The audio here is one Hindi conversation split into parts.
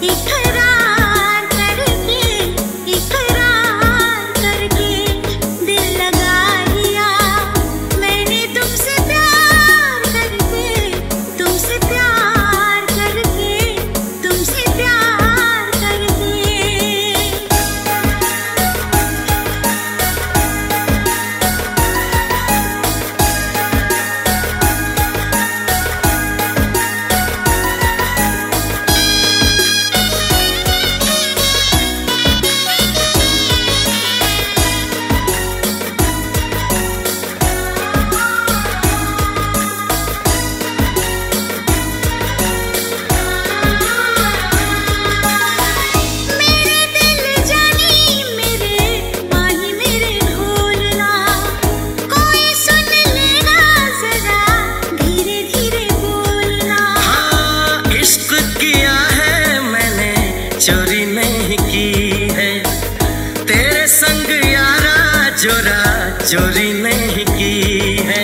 चोरी नहीं की है।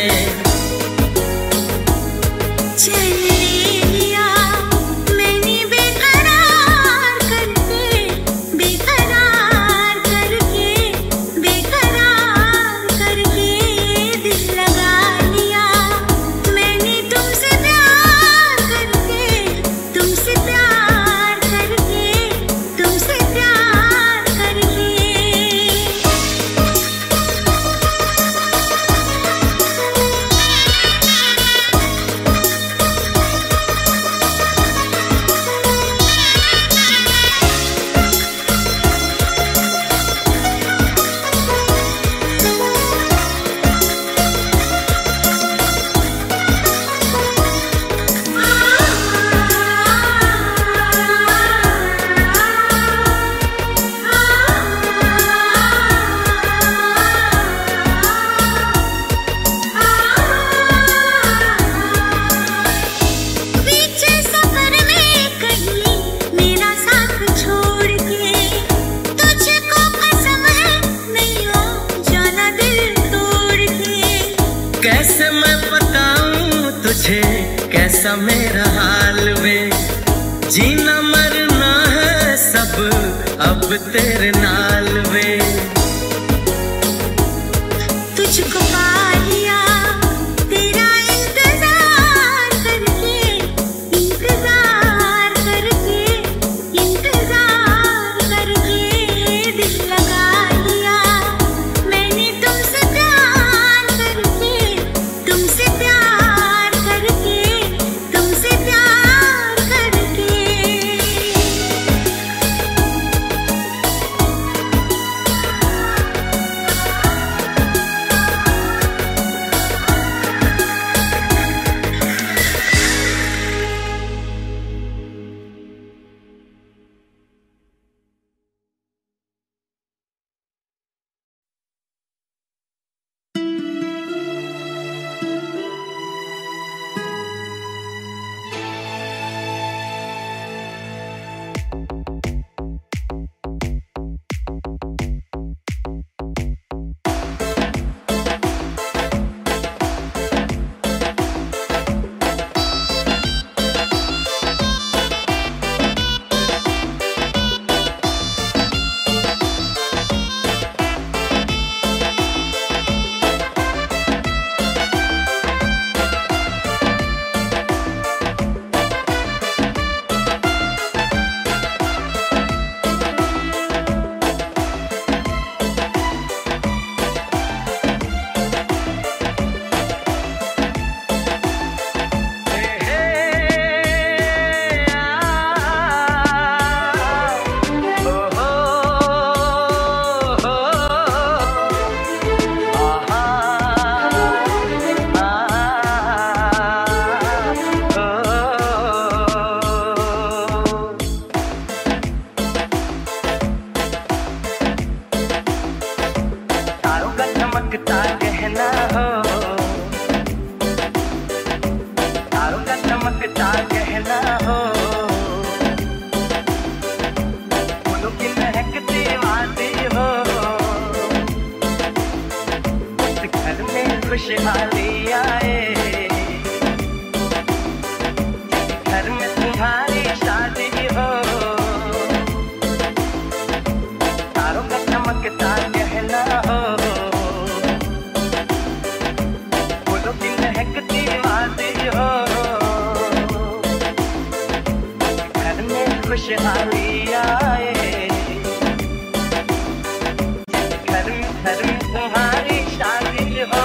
चल लिया मैंने बेकरार करके, बेकरार करके, बेकरार करके दिल लगा लिया मैंने तुमसे प्यार करके, तुमसे प्यार करके, तुमसे प्यार करके। कैसे मैं बताऊं तुझे कैसा मेरा हाल वे, जीना मरना है सब अब तेरे नाल वे। तुझको पा लिया तेरा इंतजार करके, इंतजार करके, इंतजार करके दिल लगा लिया मैंने तुमसे प्यार करके, तुमसे प्यार करके, तुमसे प्यार करके। चमकता गहना हो, तारों का चमकता गहना हो, फूलों की महकती वादी हो, उस घर में खुशहाली आए, घर में तुम्हारी शादी हो। खुशहाली आए, घर में तुम्हारी शादी हो।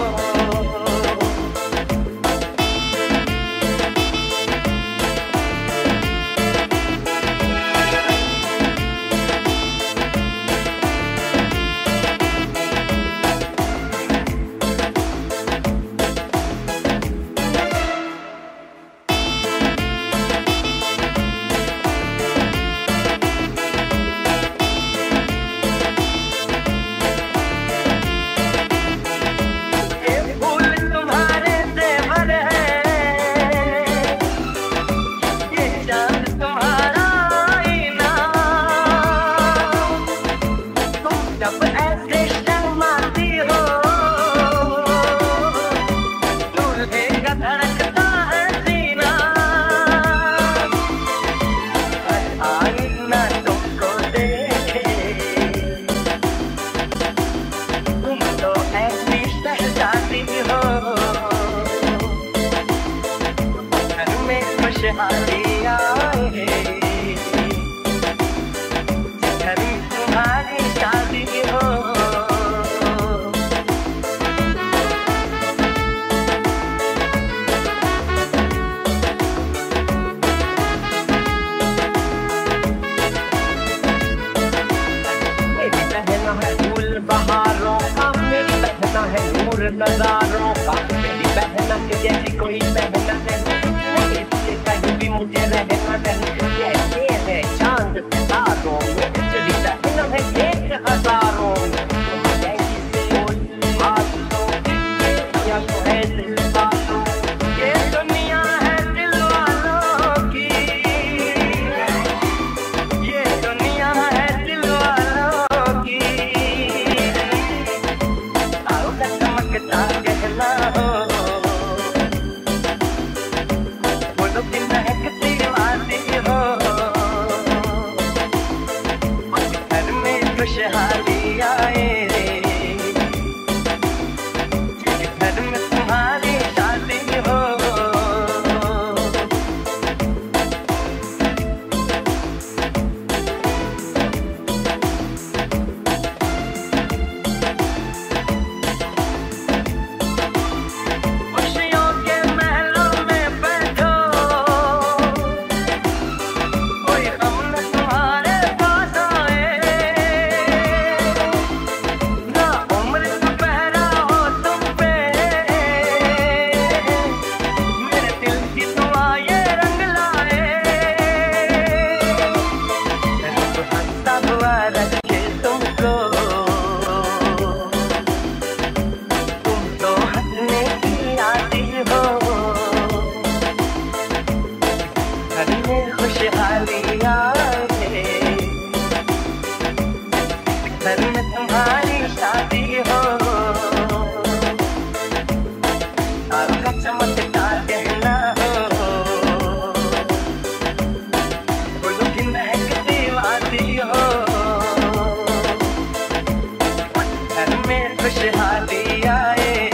खुशहाली आए, घर में तुम्हारी शादी हो। मेरी बहना है फूल बहारों का, मेरी बहना है नूर नजारों का, मेरी बहना के जैसी कोई बहना नहीं, कहीं भी मुझे रहना नहीं। ये है चांद सितारों में, तेरी बहना है एक हजारों में, या तो है दिल वालों, ये दुनिया है दिल वालों की, ये दुनिया है दिल वालों की। आओ चमकता कहना हो, महकती वाली हो, घर में खुशहाली आए, घर में तुम्हारी शादी हो। खुशियों के महलों में बैठो, खुशहाली आए, घर में तुम्हारी शादी हो। तारों का चमकता कहना हो, फूलों की महकती वादी हो, घर में खुशहाली आए,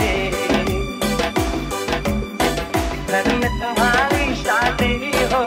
घर में तुम्हारी शादी हो।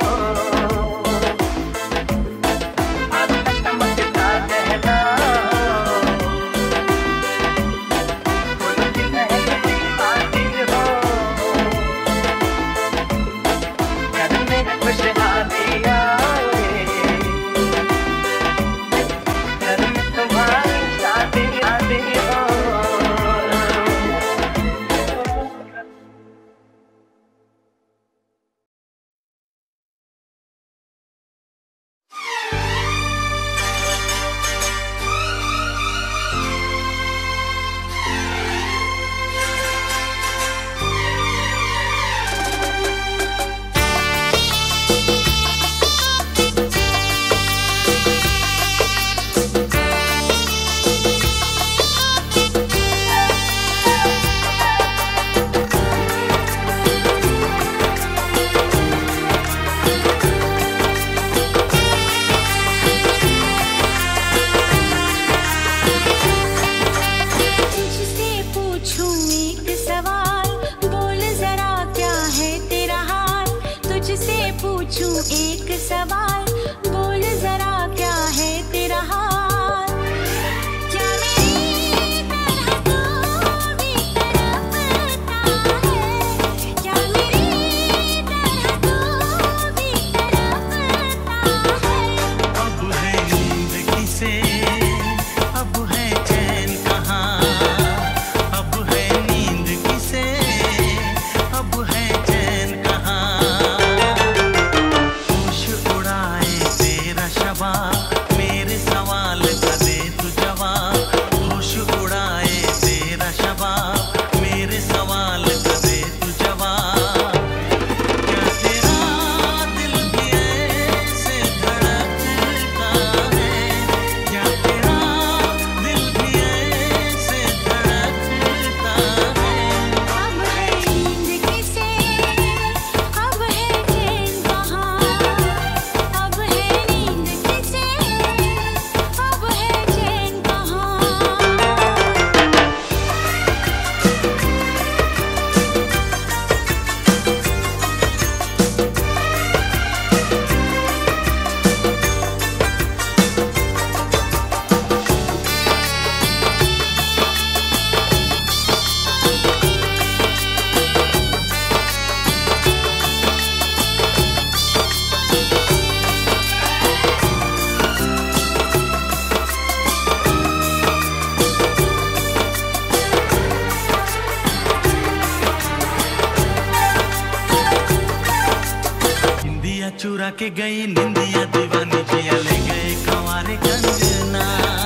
के गई निंदिया दीवानी जिया ले गए कंवारे कंगना।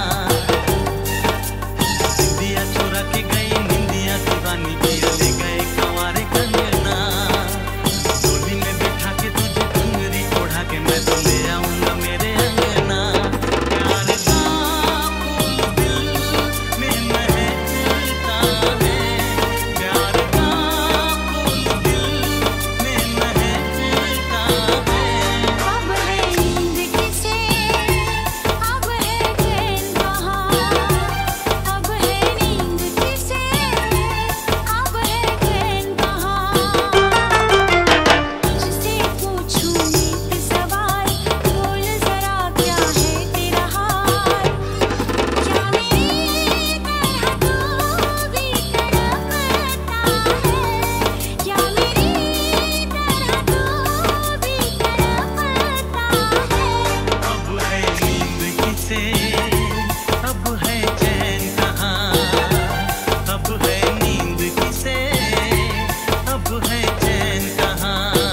निंदिया चुरा के गई निंदिया दीवानी जिया ले गए कंवारे कंगना। डोली में बिठा के तुझे घुंघरी ओढ़ा के मैं तो ले आऊंगा मेरे अंगना। प्यार का फूल दिल में महकता है, प्यार का फूल दिल में महकता है। अब है नींद किसे, अब है चैन कहाँ, अब है नींद किसे, अब है चैन कहाँ। तुझसे पूछूं एक सवाल, बोल जरा क्या है तेरा हाल। क्या मेरी तरह तू भी तड़पता है, क्या मेरी तरह तू भी तड़पता है। अब है नींद किसे, अब है चैन कहाँ, अब है नींद किसे, अब है चैन कहाँ।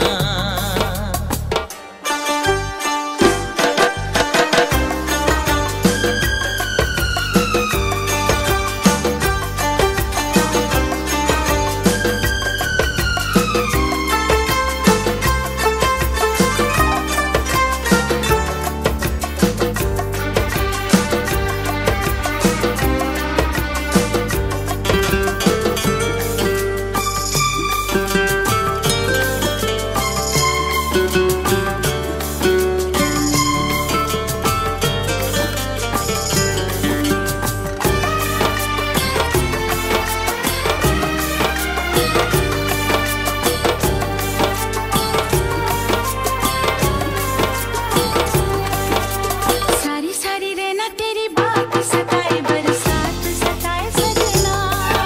सारी सारी रहना तेरी बात सताए, बरसात सताए सजना।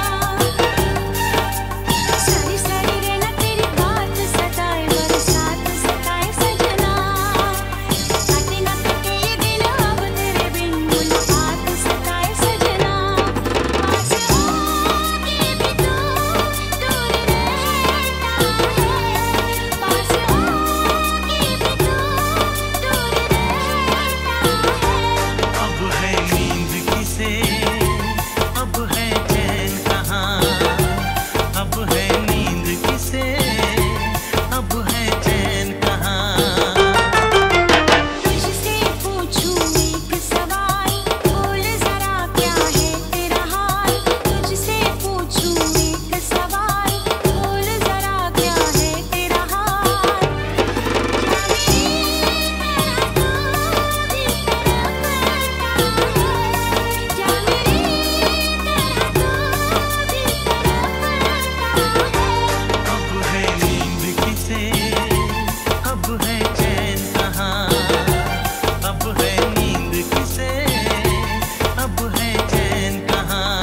सारी सारी रहना तेरी बात सताए, बरसात सताए सजना। काटे ना कटे ये दिन अब तेरे बिन, मुलाकात सताए सजना। पास होके भी तू दूर रहता है, पास होके भी तू दूर रहता है। अब है नींद किसे, अब है चैन कहाँ, अब है नींद किसे, अब है चैन कहाँ। तुझसे पूछूं एक सवाल, बोल जरा क्या है तेरा हाल। तुझसे पूछूं एक सवाल, बोल जरा क्या है तेरा हाल। क्या मेरी तरह तू भी तड़पता है, क्या मेरी तरह तू भी तड़पता है। अब है नींद किसे, अब है चैन कहाँ, अब है नींद किसे, अब है चैन कहाँ।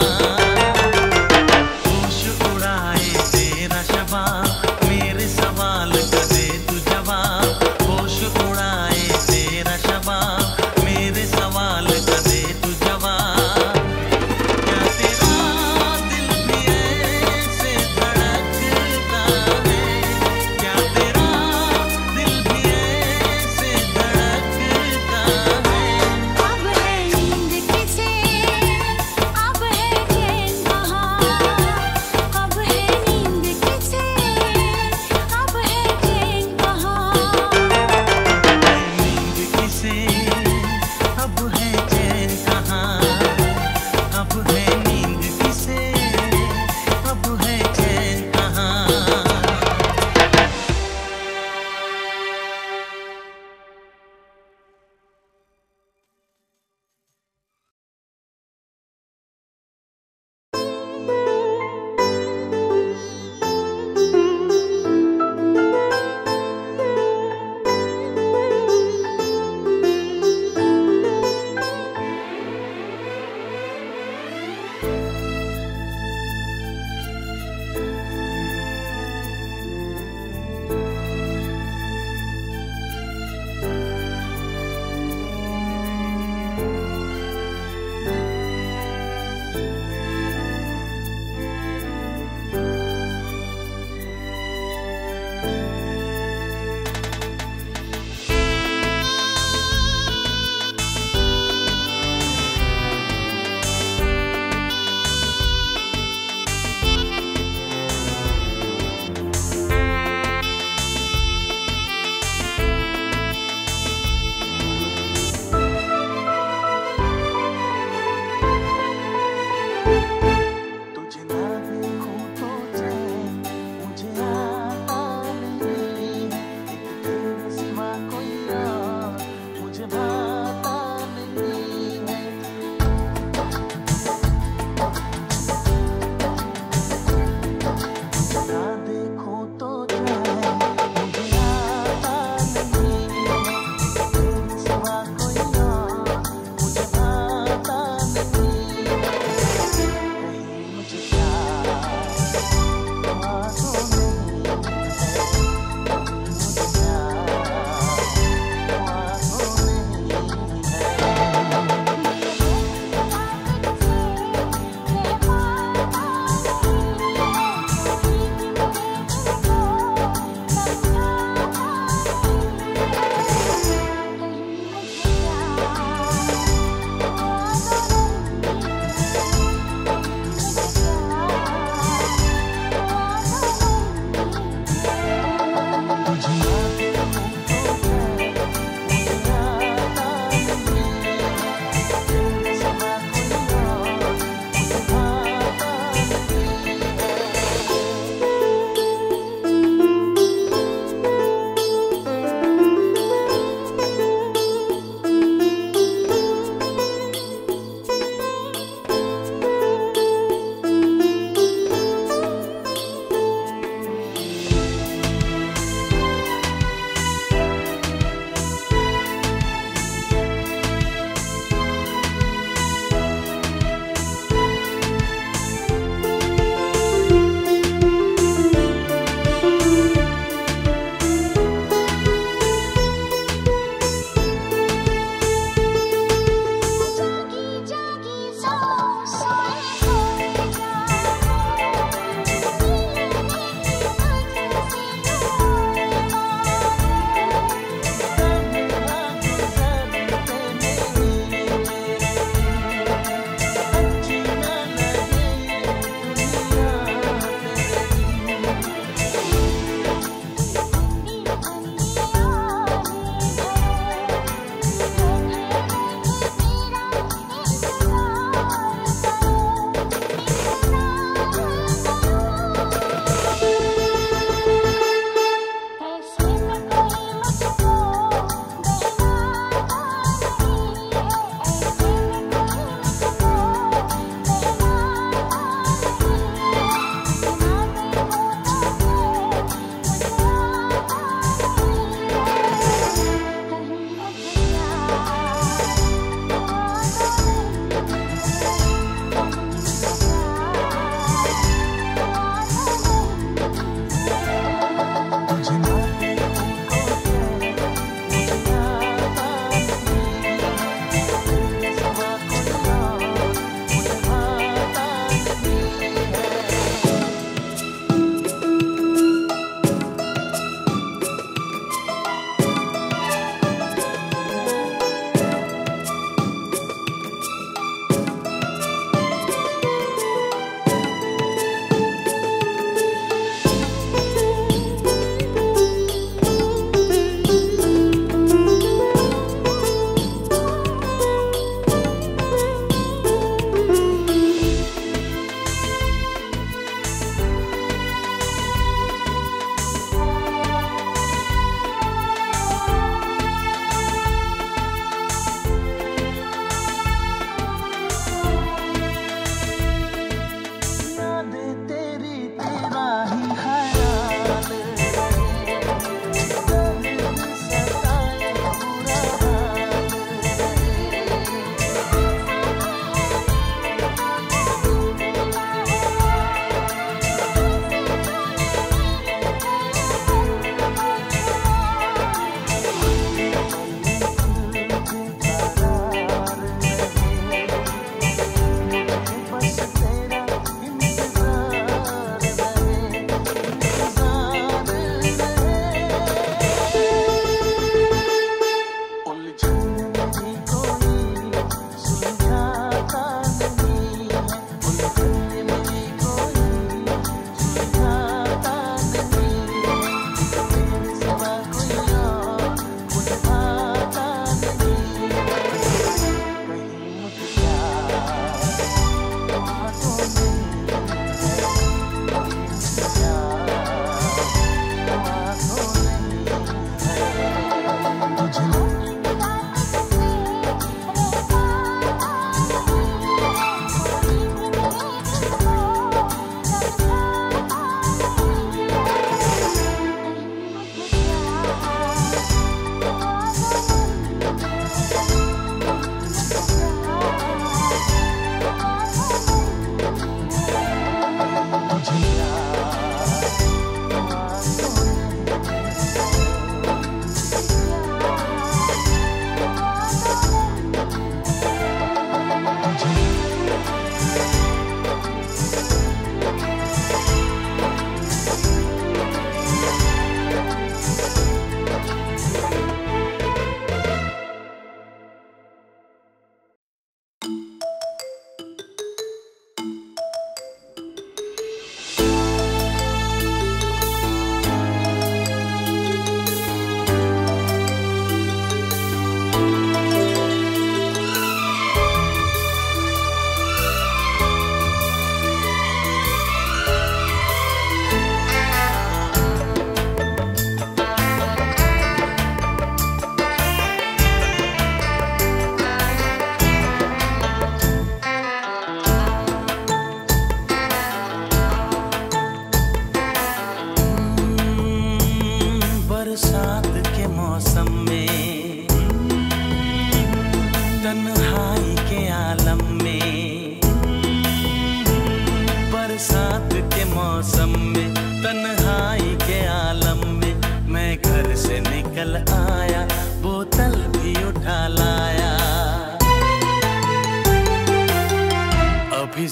होश उड़ाए तेरा शबाब, मेरे सवाल का दे तू जवाब। होश उड़ाए तेरा शबाब, मेरे सवाल का दे तू जवाब। क्या तेरा दिल भी ऐसे धड़कता है, क्या तेरा दिल भी ऐसे धड़कता है। अब है नींद किसे, अब है चैन कहाँ, अब है नींद किसे, अब है चैन कहाँ। नींद किसे, अब है चैन कहाँ, अब है नींद किसे, अब है चैन कहाँ।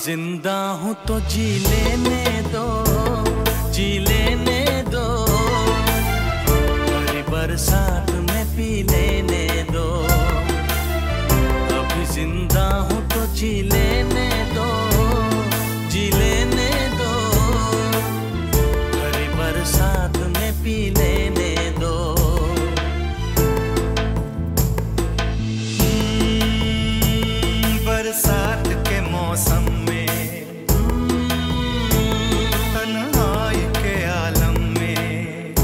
जिंदा हूँ तो जी लेने दो, जी लेने दो, हरी बरसात में पी लेने दो। अभी जिंदा हूँ तो जी लेने दो, जी लेने दो, हरी बरसात में पी लेने दो। बरसात के मौसम में, तन्हाई के आलम में,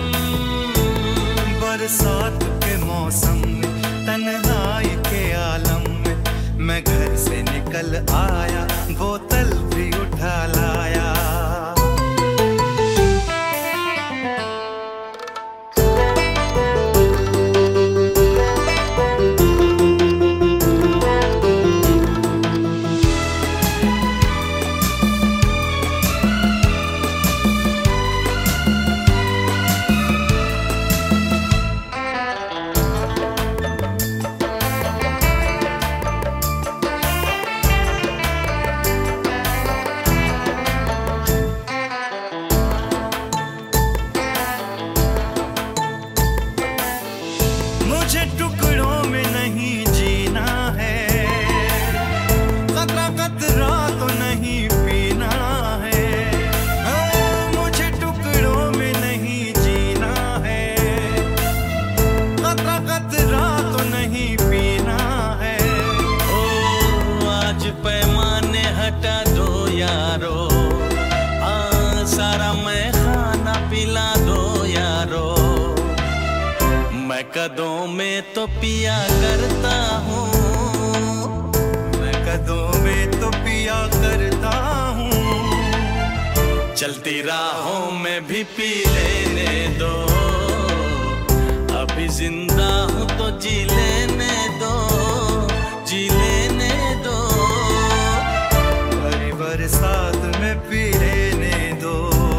बरसात के मौसम में, तन्हाई के आलम में, मैं घर से निकल आया, बोतल भी उठा लाया। मुझे टुकड़ों में नहीं जीना है, कतरा कतरा तो नहीं पीना है। मुझे टुकड़ों में नहीं जीना है, कतरा कतरा तो नहीं पीना है। ओ आज पैमाने हटा दो यारो, सारा मैं खाना पिला दो यारो। मैं कदों में तो पिया करता हूँ, मैं कदों में तो पिया करता हूँ। चलती राहों में भी पी लेने दो। अभी जिंदा हूँ तो जी लेने दो, जी लेने दो, हरी बरसात में पी लेने दो।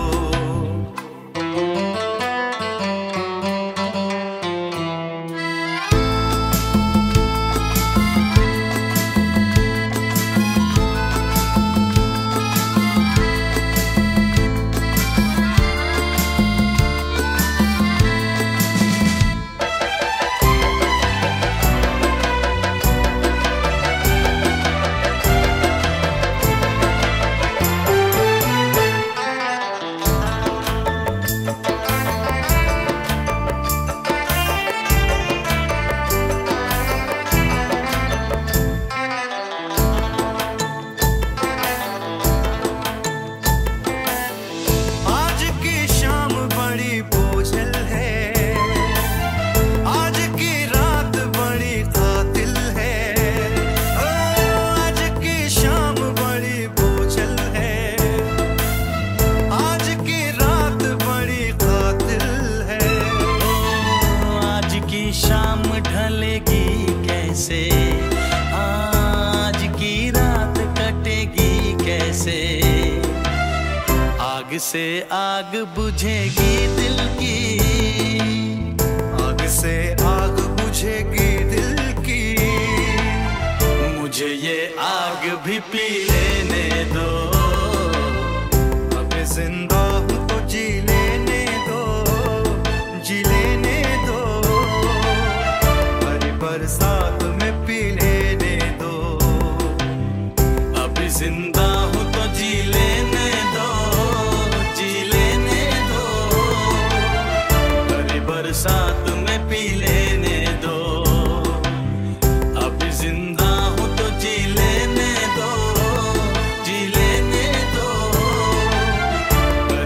आज की शाम बड़ी बोझल है, आज की रात बड़ी कातिल है। आज की शाम बड़ी बोझल है, आज की रात बड़ी कातिल है। आज की शाम ढलेगी कैसे, आज की रात कटेगी कैसे। आग से आग बुझेगी दिल की, आग से आग बुझेगी दिल की। मुझे ये आग भी पी लेने दो। अब जिंदा हूँ तो जी लेने दो, जी लेने दो, हरी बरसात में पी लेने दो। अभी जिंदा हूँ तो जी लेने दो, जी लेने दो, हरी बरसात में पी लेने दो। अभी जिंदा हूँ तो जी लेने दो, जी लेने दो,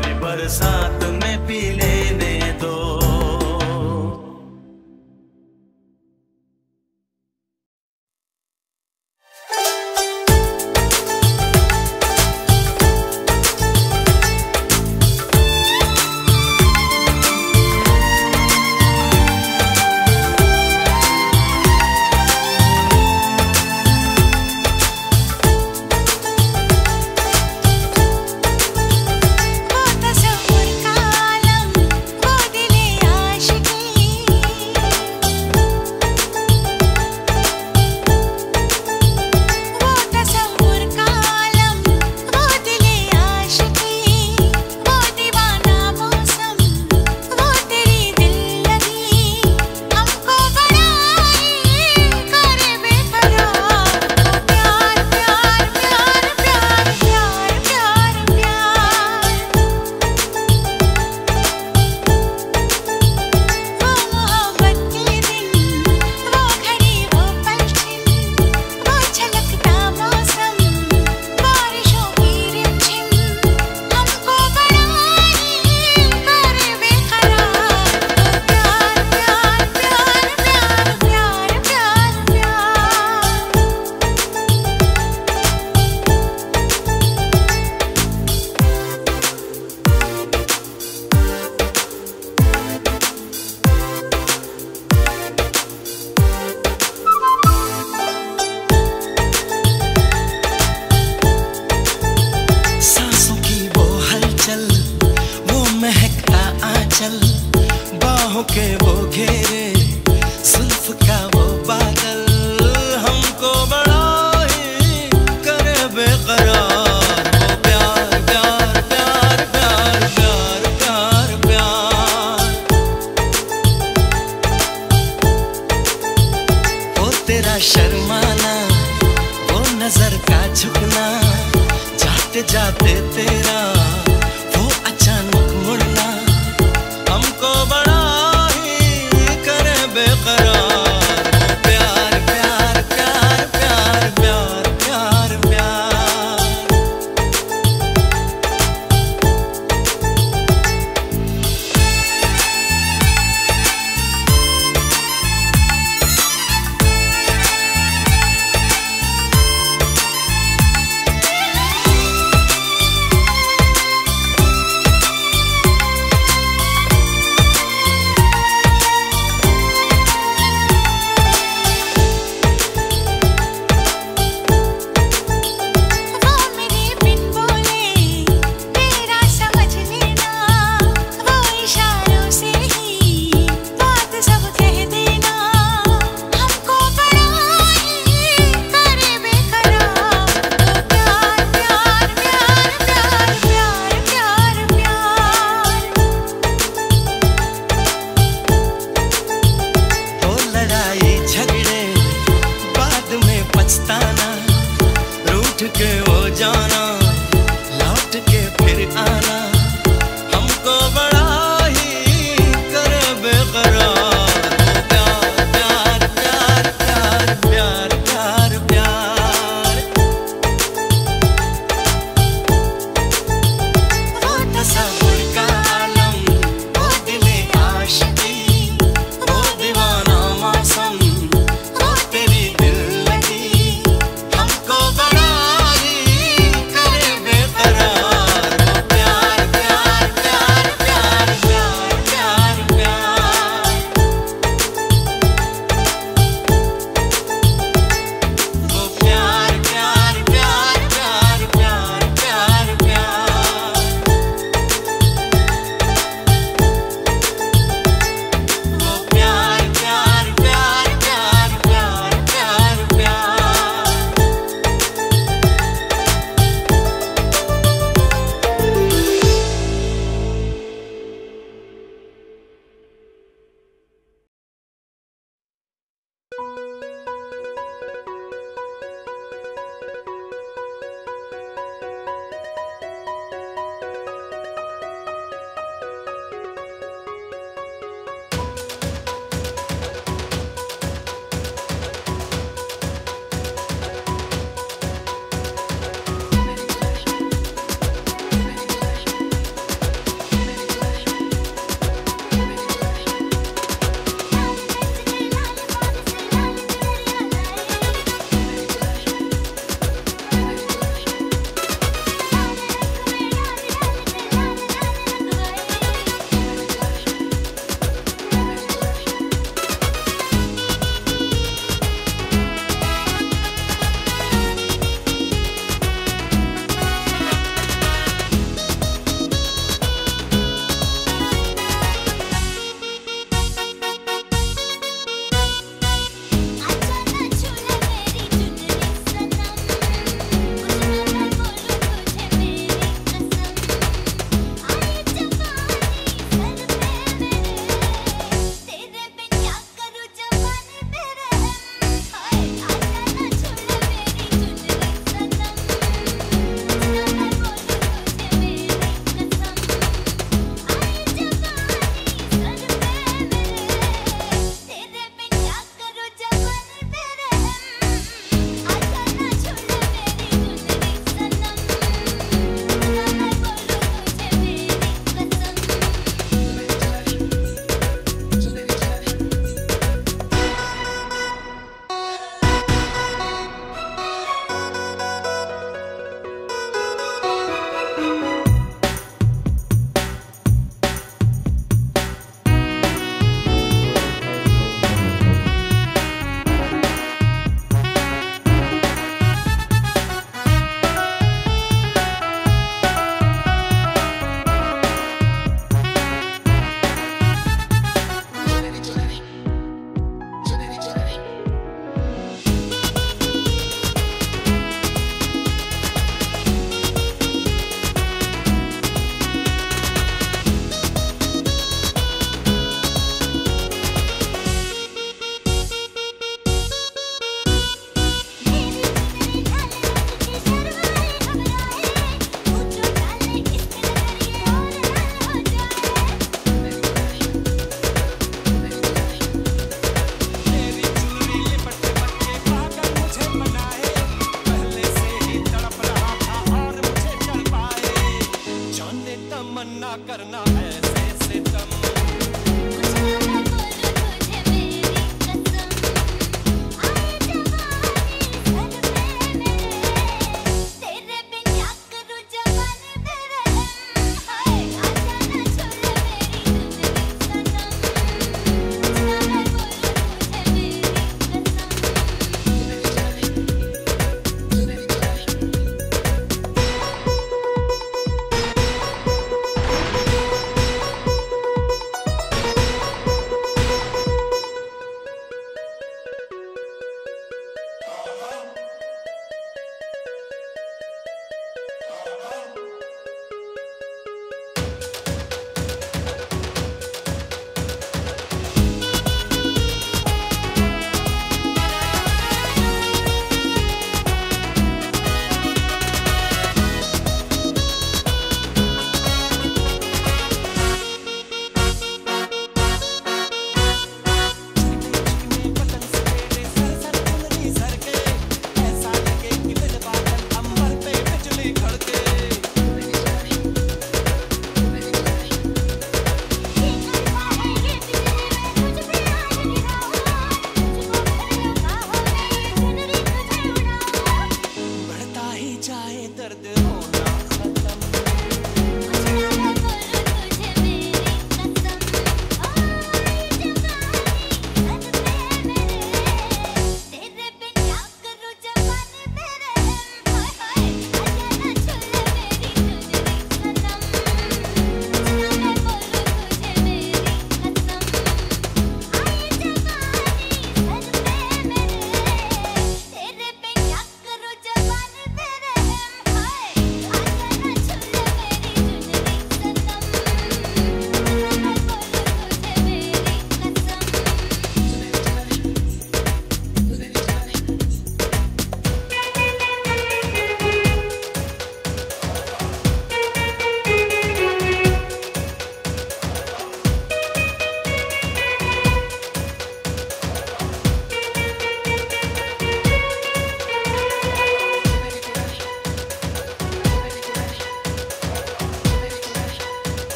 लौट जाते तेरा वो अचानक मुड़ना हमको बड़ा ही करे बेकरार। प्यार प्यार प्यार प्यार प्यार प्यार प्यार। पछताना रूठ के वो जाना लौट के फिर आना हमको बड़ा ही करे बेकरार। प्यार प्यार प्यार प्यार प्यार प्यार प्यार। वो तस्वीर का आलम वो दिले आशिकी वो दीवाना मौसम वो तेरी दिल लगी हमको बड़ा ही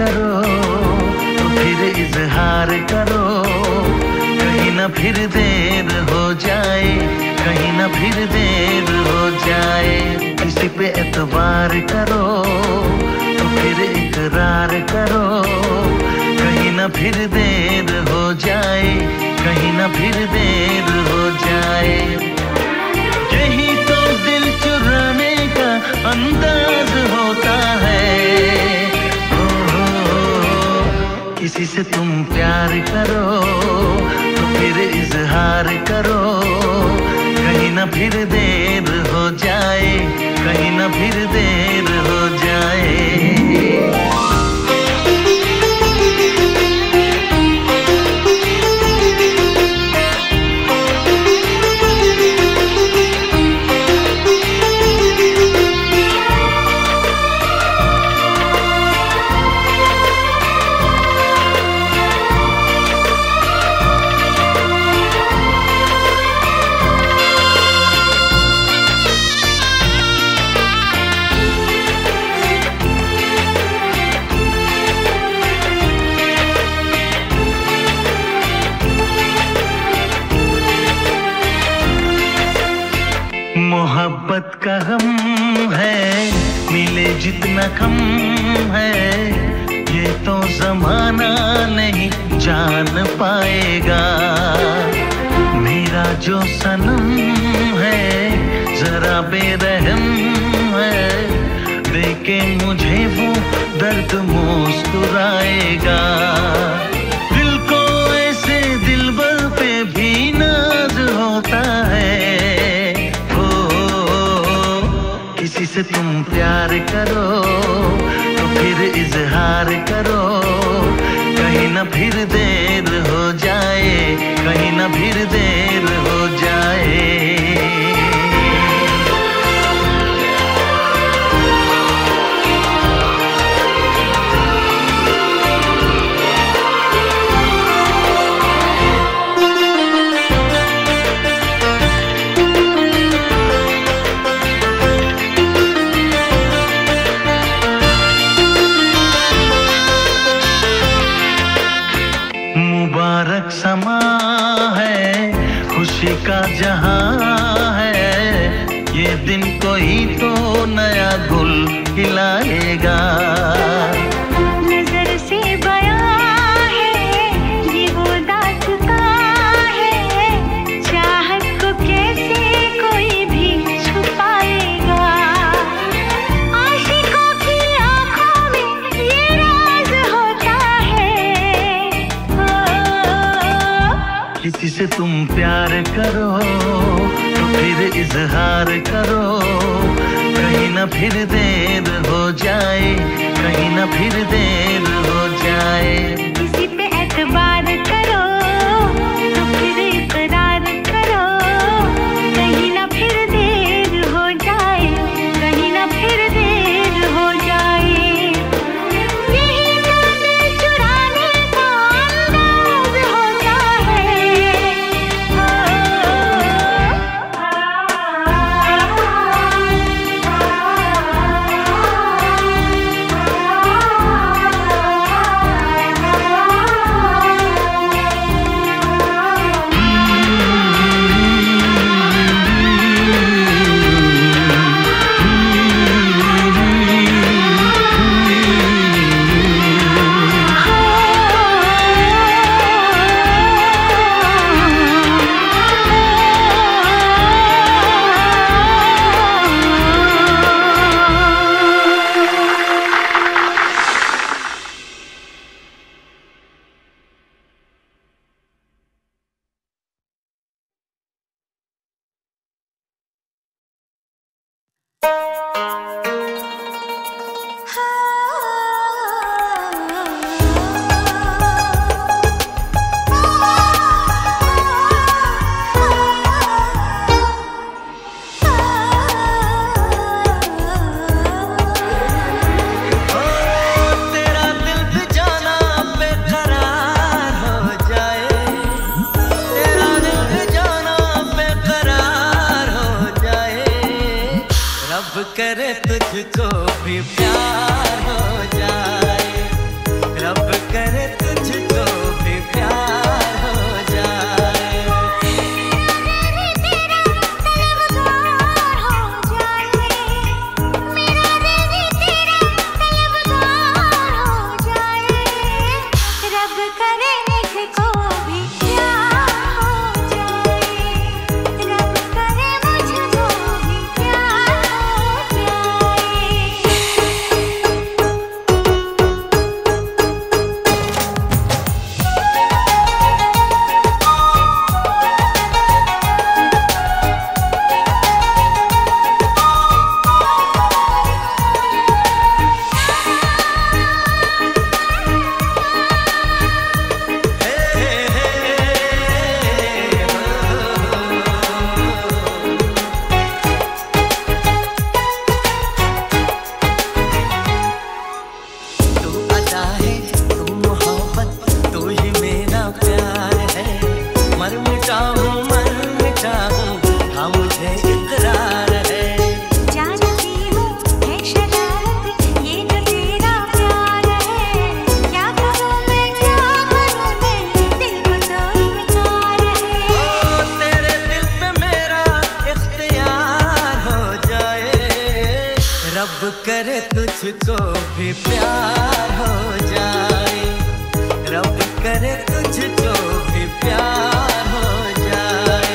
करो तो फिर इजहार करो, कहीं ना फिर देर हो जाए, कहीं ना फिर देर हो जाए। किसी पे एतबार करो तो फिर इकरार करो, कहीं ना फिर देर हो जाए, कहीं ना फिर देर हो जाए। यही तो दिल चुराने का अंदाज होता है। किसी से तुम प्यार करो तो फिर इजहार करो, कहीं ना फिर देर हो जाए, कहीं ना फिर देर हो जाए। मोहब्बत का गम है, मिले जितना कम है, ये तो जमाना नहीं जान पाएगा। मेरा जो सनम है जरा बेरहम है, देखे मुझे वो दर्द मुस्कुराएगा। दिल को ऐसे दिलबर पे भी नाज होता है। किसी से तुम प्यार करो तो फिर इजहार करो, कहीं ना फिर देर हो जाए, कहीं ना फिर देर हो जाए। मुबारक समा है, खुशी का जहां है, ये दिन कोई तो नया गुल खिलाएगा। नजर से बयां है ये वो दास्तां है, चाहत को कैसे कोई भी छुपाएगा। आशिकों की आंखों में ये राज होता है। किसी से तुम प्यार करो तो फिर इजहार करो, कहीं ना फिर देर हो जाए, कहीं ना फिर देर हो जाए। किसी पे एतबार करो तो फिर इकरार करो, कहीं ना फिर देर हो जाए, कहीं ना फिर देर हो जाए। यही तो दिल चुराने का अंदाज होता है। करे तुझको भी प्यार हो जाए, रब करे तुझको भी प्यार हो जाए, रब करे तुझको भी प्यार हो जाए।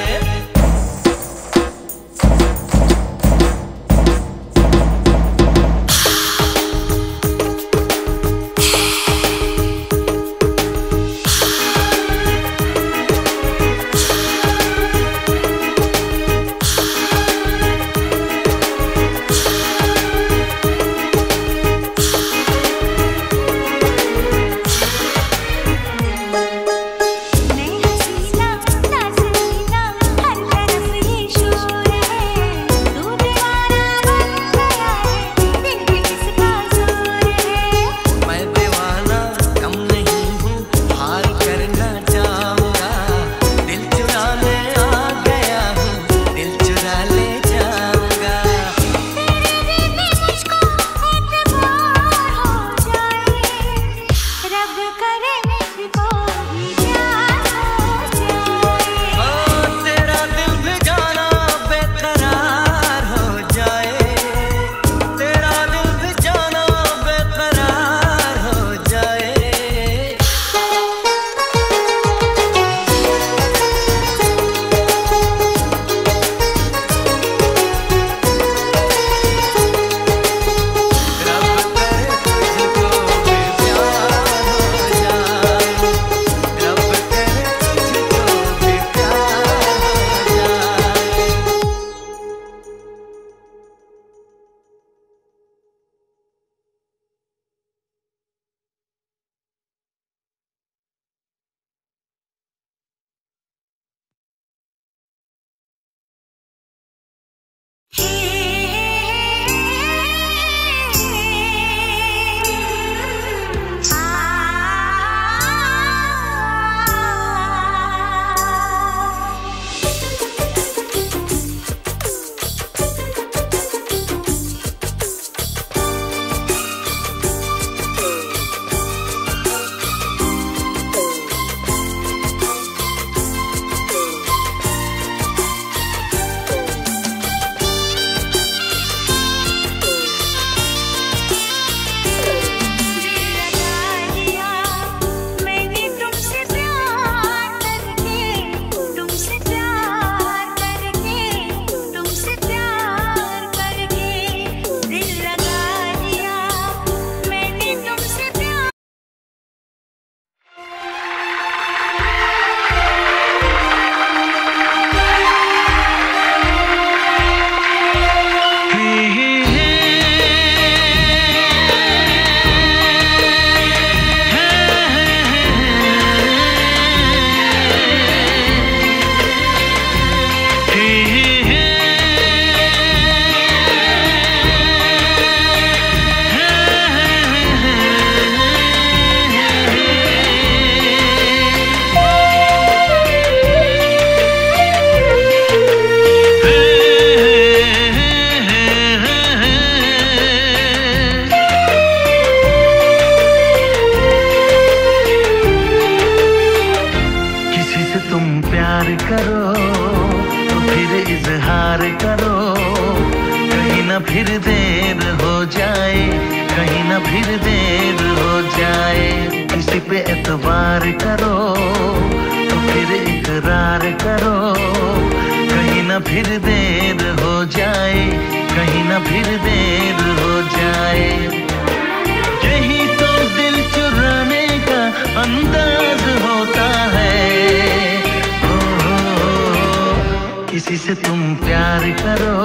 किसी से तुम प्यार करो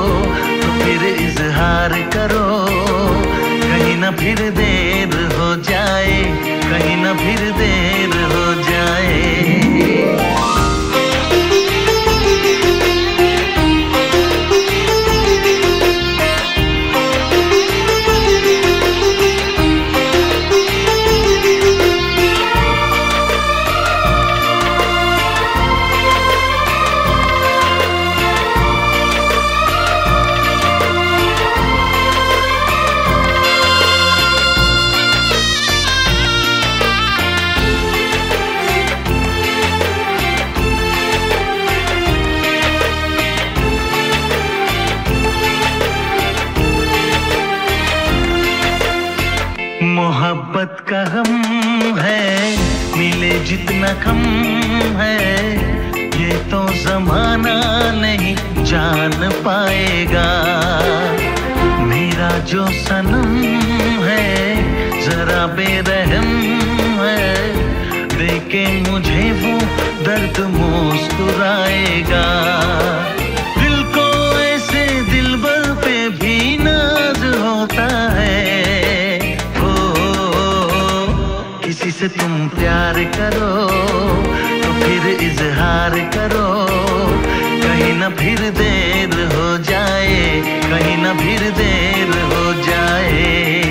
तो फिर इजहार करो, कहीं ना फिर देर हो जाए, कहीं ना फिर देर हो जाए। मोहब्बत का गम है, मिले जितना कम है, ये तो जमाना नहीं जान पाएगा। मेरा जो सनम है जरा बेरहम है, देखे मुझे वो दर्द मुस्कुराएगा। दिल को ऐसे दिलबर पे भी नाज होता है। ओ, किसी से तुम प्यार करो तो फिर इजहार करो, कहीं ना फिर देर हो जाए, कहीं ना फिर देर हो जाए।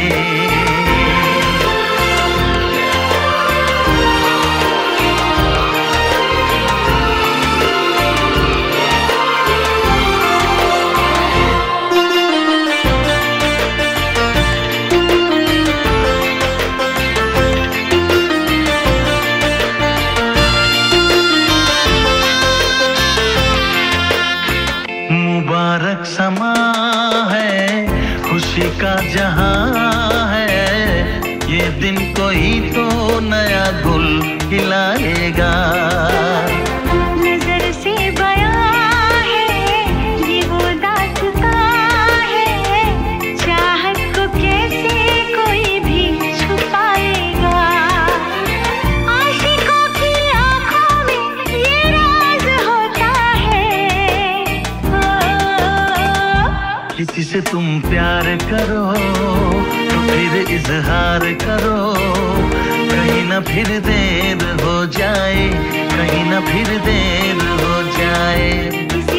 मुबारक समा है, खुशी का जहां है, ये दिन कोई तो नया गुल खिलाएगा। नजर से बयां है ये वो दास्तां है, चाहत को कैसे कोई भी छुपाएगा। आशिकों की आंखों में ये राज होता है। किसी से तुम प्यार करो तो फिर इजहार करो, कहीं ना फिर देर हो जाए, कहीं ना फिर देर हो जाए। किसी